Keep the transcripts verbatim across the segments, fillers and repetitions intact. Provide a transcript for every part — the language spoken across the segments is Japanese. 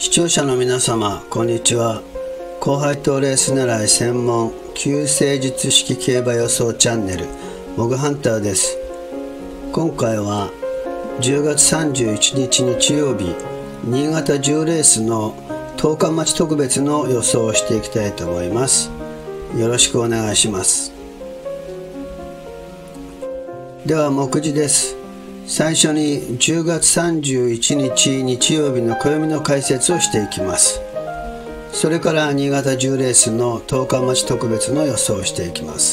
視聴者の皆様こんにちは。高配当レース狙い専門救世術式競馬予想チャンネルモグハンターです。今回はじゅうがつさんじゅういちにち日曜日新潟じゅうレースのとおか待ち特別の予想をしていきたいと思います。よろしくお願いします。では目次です。最初にじゅうがつさんじゅういちにち日曜日の暦の解説をしていきます。それから新潟じゅうレースのとおか待ち特別の予想をしていきます。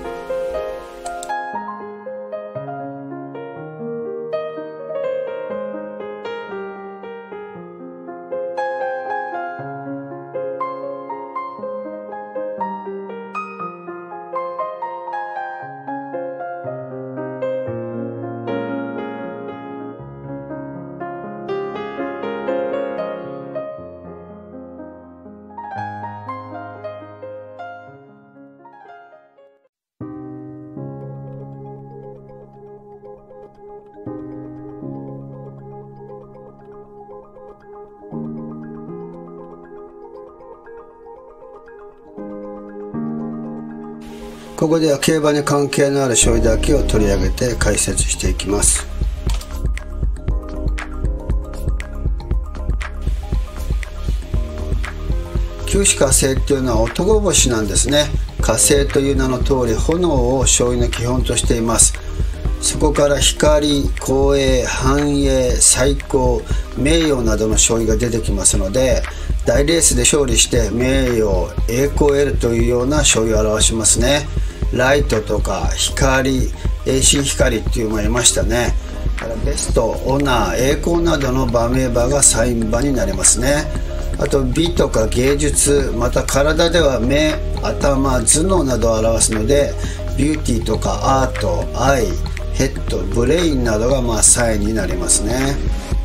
ここでは競馬に関係のある勝利だけを取り上げて解説していきます。九死火星っていうのは男星なんですね。火星という名の通り炎を勝利の基本としています。そこから光、光栄、繁栄、最高、名誉などの勝利が出てきますので、大レースで勝利して名誉、栄光を得るというような勝利を表しますね。ライトとか光、栄心光っていうのもいましたね。ベスト、オナー、栄光などの馬名馬がサイン馬になりますね。あと美とか芸術、また体では目、頭、頭脳などを表すので、ビューティーとかアート、愛、ヘッド、ブレインなどがまあサインになりますね。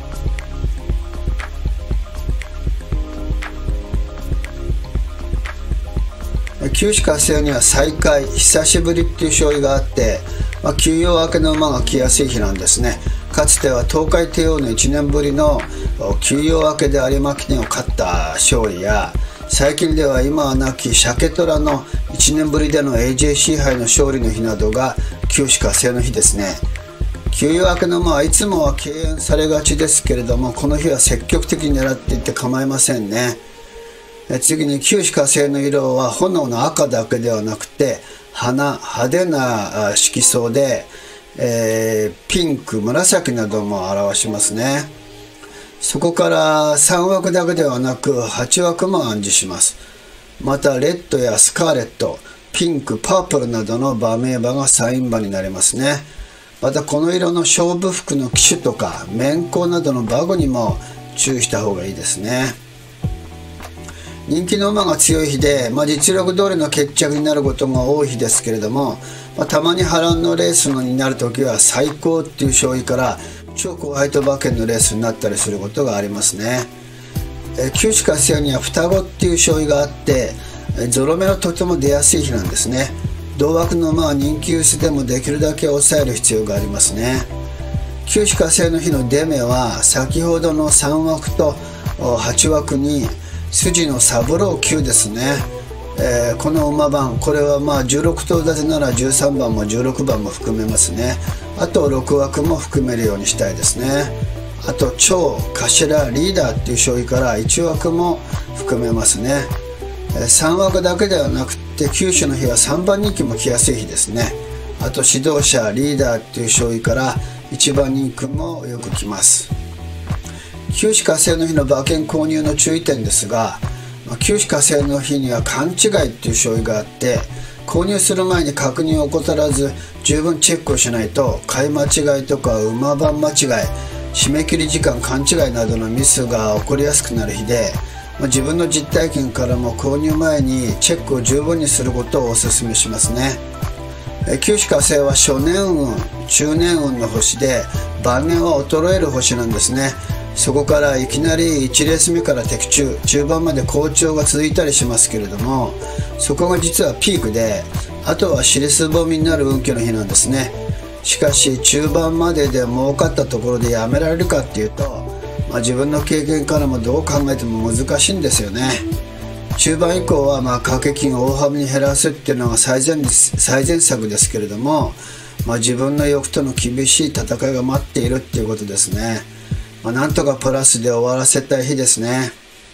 九死火星には再開、久しぶりっていう勝利があって、まあ、休養明けの馬が来やすい日なんですね。かつては東海帝王のいちねんぶりの休養明けで有馬記念を勝った勝利や、最近では今は亡き鮭虎のいちねんぶりでの エージェーシー 杯の勝利の日などが九死火星の日ですね。休養明けの馬はいつもは敬遠されがちですけれども、この日は積極的に狙っていって構いませんね。次に九死火星の色は炎の赤だけではなくて花、派手な色相で、えー、ピンク、紫なども表しますね。そこからさんわくだけではなくはちわくも暗示します。またレッドやスカーレット、ピンク、パープルなどの馬名馬がサイン馬になりますね。またこの色の勝負服の騎手とか面甲などの馬具にも注意した方がいいですね。人気の馬が強い日で、まあ、実力通りの決着になることが多い日ですけれども、まあ、たまに波乱のレースのになるときは最高っていう勝利から超高配当馬券のレースになったりすることがありますね。え九死火星には双子っていう勝利があって、ゾロ目がとても出やすい日なんですね。同枠の馬は人気薄でもできるだけ抑える必要がありますね。九死火星の日の出目は先ほどのさんわくとはちわくに筋の三郎きゅうですね。えー、この馬番、これはまあじゅうろくとう立てならじゅうさんばんもじゅうろくばんも含めますね。あとろくわくも含めるようにしたいですね。あと長、頭、リーダーっていう勝利からいちわくも含めますね。えー、さんわくだけではなくて九種の日はさんばんにんきも来やすい日ですね。あと指導者、リーダーっていう勝利からいちばんにんきもよく来ます。九死火星の日の馬券購入の注意点ですが、九死火星の日には勘違いっていう勝利があって、購入する前に確認を怠らず十分チェックをしないと買い間違いとか馬番間違い、締め切り時間勘違いなどのミスが起こりやすくなる日で、自分の実体験からも購入前にチェックを十分にすることをお勧めしますね。九死火星は初年運、中年運の星で晩年は衰える星なんですね。そこからいきなりいちレース目から的中、中盤まで好調が続いたりしますけれども、そこが実はピークで、あとは尻すぼみになる運気の日なんですね。しかし中盤までで儲かったところでやめられるかっていうと、 まあ、自分の経験からもどう考えても難しいんですよね。中盤以降はまあ掛け金を大幅に減らすっていうのが最善最善策ですけれども、まあ、自分の欲との厳しい戦いが待っているっていうことですね。まあ、なんとかプラスで終わらせたい日ですね。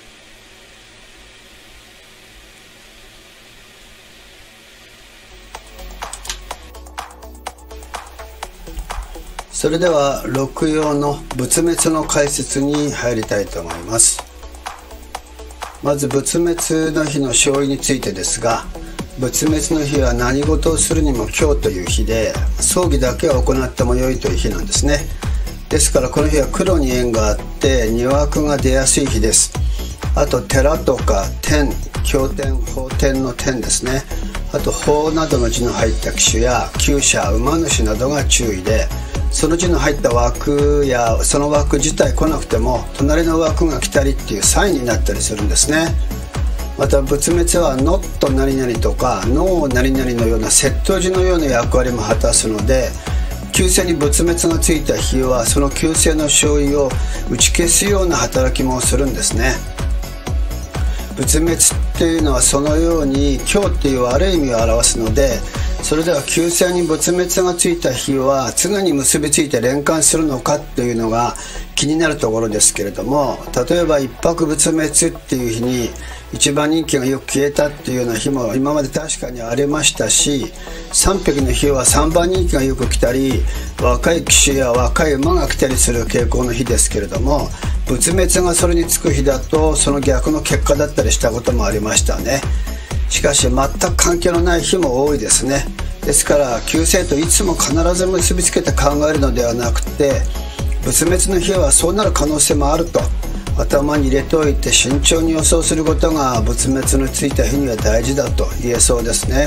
それでは六曜の仏滅の解説に入りたいと思います。まず仏滅の日の勝因についてですが、仏滅の日は何事をするにも今日という日で、葬儀だけは行っても良いという日なんですね。ですからこの日は黒に縁があって二枠が出やすい日です。あと寺とか天、経典、法典の天ですね。あと法などの字の入った騎手や厩舎、馬主などが注意で、その字の入った枠やその枠自体来なくても隣の枠が来たりっていうサインになったりするんですね。また仏滅はノット何々とかノー何々のような接頭字のような役割も果たすので、旧姓に仏滅がついた日はその旧姓の勝因を打ち消すような働きもするんですね。仏滅っていうのはそのように今日っていう悪い意味を表すので、それでは旧姓に仏滅がついた日は常に結びついて連関するのかというのが気になるところですけれども、例えば一泊仏滅っていう日に一番人気がよく消えたっていうような日も今まで確かにありましたし、三匹の日は三番人気がよく来たり、若い騎手や若い馬が来たりする傾向の日ですけれども、仏滅がそれにつく日だとその逆の結果だったりしたこともありましたね。しかし全く関係のない日も多いですね。ですから旧姓といつも必ず結びつけて考えるのではなくて、仏滅の日はそうなる可能性もあると頭に入れておいて慎重に予想することが仏滅のついた日には大事だと言えそうですね。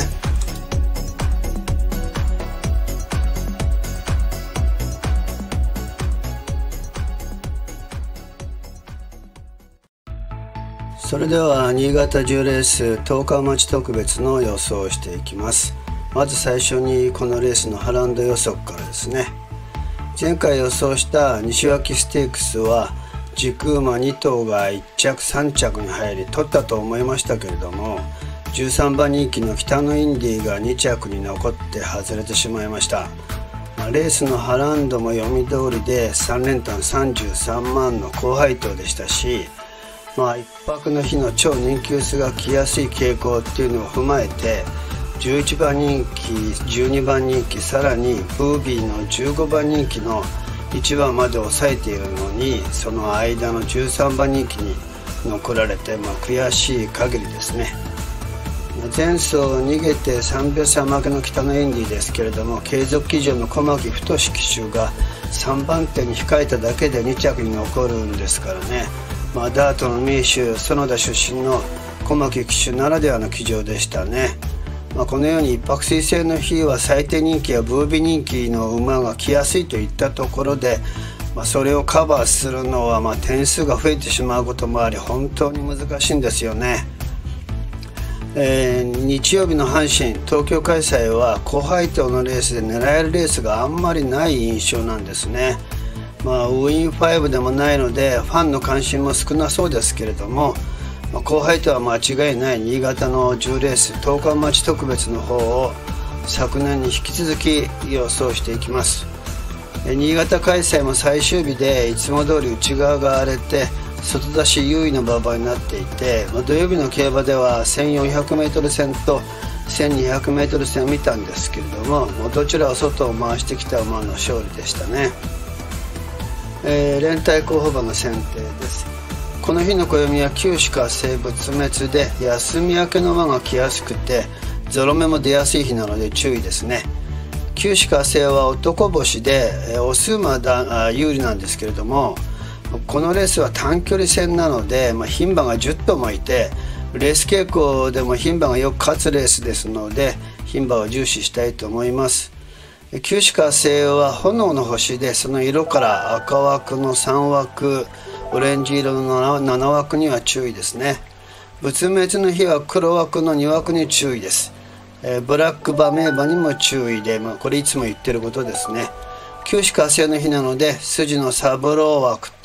それでは新潟じゅうレース十日待ち特別の予想をしていきます。まず最初にこのレースのハランド予測からですね。前回予想した西脇ステークスは軸馬に頭がいっ着さん着に入り取ったと思いましたけれども、じゅうさんばん人気の北のインディがに着に残って外れてしまいました。レースのハランドも読み通りでさん連単さんじゅうさんまんの高配当でしたし、まあ一泊の日の超人気薄が来やすい傾向っていうのを踏まえて、じゅういちばん人気、じゅうにばん人気、さらにブービーのじゅうごばん人気のいちばんまで抑えているのに、その間のじゅうさんばん人気に残られて、まあ、悔しい限りですね。前走逃げてさんびょう差負けの北のインディですけれども、継続騎乗の小牧太騎手がさんばん手に控えただけでに着に残るんですからね。まあ、ダートの名手園田出身の小牧騎手ならではの騎乗でしたね。まあ、このように一泊水星の日は最低人気やブービー人気の馬が来やすいといったところで、まあ、それをカバーするのはまあ点数が増えてしまうこともあり、本当に難しいんですよね。えー、日曜日の阪神東京開催は高配当のレースで狙えるレースがあんまりない印象なんですね。まあ、ウィンファイブでもないのでファンの関心も少なそうですけれども、まあ、後輩とは間違いない新潟のじゅうレース十日待ち特別の方を昨年に引き続き予想していきます。新潟開催も最終日でいつも通り内側が荒れて外出し優位の馬場になっていて、まあ、土曜日の競馬では せんよんひゃくメートル 戦と せんにひゃくメートル 戦を見たんですけれども、もうどちらを外を回してきた馬の勝利でしたね。えー、連帯候補馬の選定です。この日の暦は九死火星仏滅で休み明けの馬が来やすくてゾロ目も出やすい日なので注意ですね。九死火星は男星で、えー、オス馬だ有利なんですけれども、このレースは短距離戦なので、まあ、牝馬がじゅっ頭もいてレース傾向でも牝馬がよく勝つレースですので牝馬を重視したいと思います。九死火星は炎の星で、その色から赤枠のさん枠、オレンジ色のなな枠には注意ですね。仏滅の日は黒枠のに枠に注意です。えー、ブラック馬名馬にも注意で、まあ、これいつも言ってることですね。九死火星の日なので筋のサブロー枠と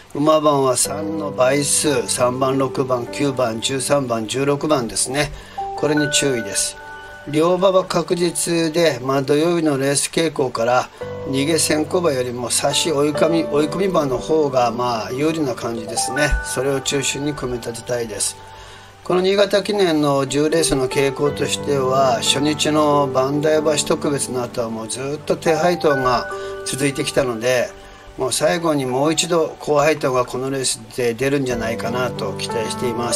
馬番はさんの倍数、さんばん、ろくばん、きゅうばん、じゅうさんばん、じゅうろくばんですね。これに注意です。両馬は確実で、まあ、土曜日のレース傾向から逃げ先行馬よりも差し追い込み追い込み馬の方がまあ有利な感じですね。それを中心に組み立てたいです。この新潟記念のじゅうレースの傾向としては、初日の磐梯橋特別の後はもうずっと低配当が続いてきたので、もう最後にもう一度高配当がこのレースで出るんじゃないかなと期待しています。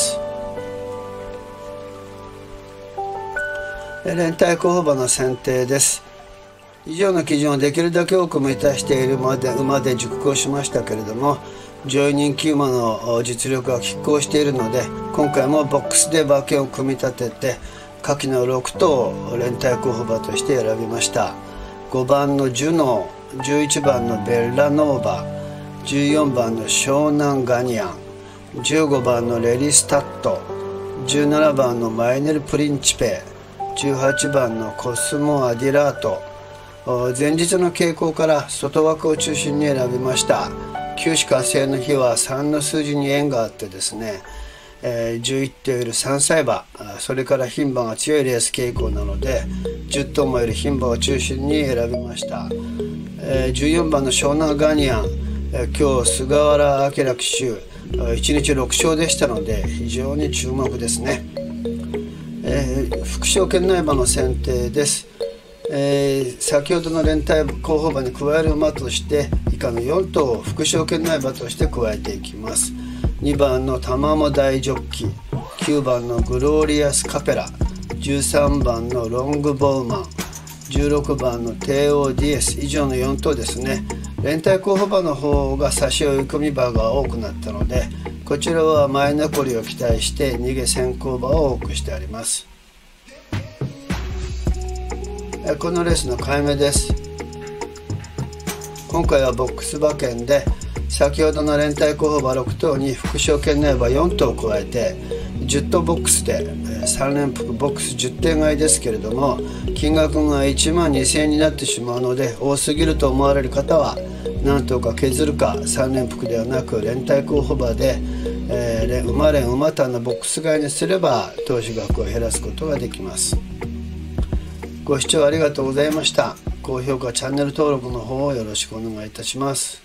連帯候補馬の選定です。以上の基準をできるだけ多く満たしている馬で馬で熟考しましたけれども、上位人気馬の実力が拮抗しているので、今回もボックスで馬券を組み立てて下記のろく頭を連帯候補馬として選びました。ごばんのジュノー、じゅういちばんのベッラノーバ、じゅうよんばんの湘南ガニアン、じゅうごばんのレリスタット、じゅうななばんのマイネルプリンチペ、じゅうはちばんのコスモアディラート。前日の傾向から外枠を中心に選びました。九死火星の日はさんの数字に縁があってですね、えー、じゅういち頭よりさんさい馬、それから牝馬が強いレース傾向なのでじゅっ頭もより牝馬を中心に選びました。えー、じゅうよんばんの湘南ガニアン、えー、今日菅原明騎手いちにちろく勝でしたので非常に注目ですね。えー、副賞圏内馬の選定です。えー、先ほどの連帯候補馬に加える馬として以下のよん頭を副賞圏内馬として加えていきます。にばんのタマモ大ジョッキ、きゅうばんのグローリアスカペラ、じゅうさんばんのロングボウマン、じゅうろくばんのテオディエス、以上のよん頭ですね。連帯候補馬の方が差し追い込み馬が多くなったので、こちらは前残りを期待して逃げ先行馬を多くしてあります。このレースの買い目です。今回はボックス馬券で先ほどの連帯候補馬ろく頭に副賞圏内馬よん頭を加えてじゅっ頭ボックスでさん連複ボックスじゅってん買いですけれども、金額がいちまんにせんえんになってしまうので多すぎると思われる方は何頭か削るか、さん連複ではなく連帯候補馬で、えー、馬連馬単のボックス買いにすれば投資額を減らすことができます。ご視聴ありがとうございました。高評価、チャンネル登録の方をよろしくお願いいたします。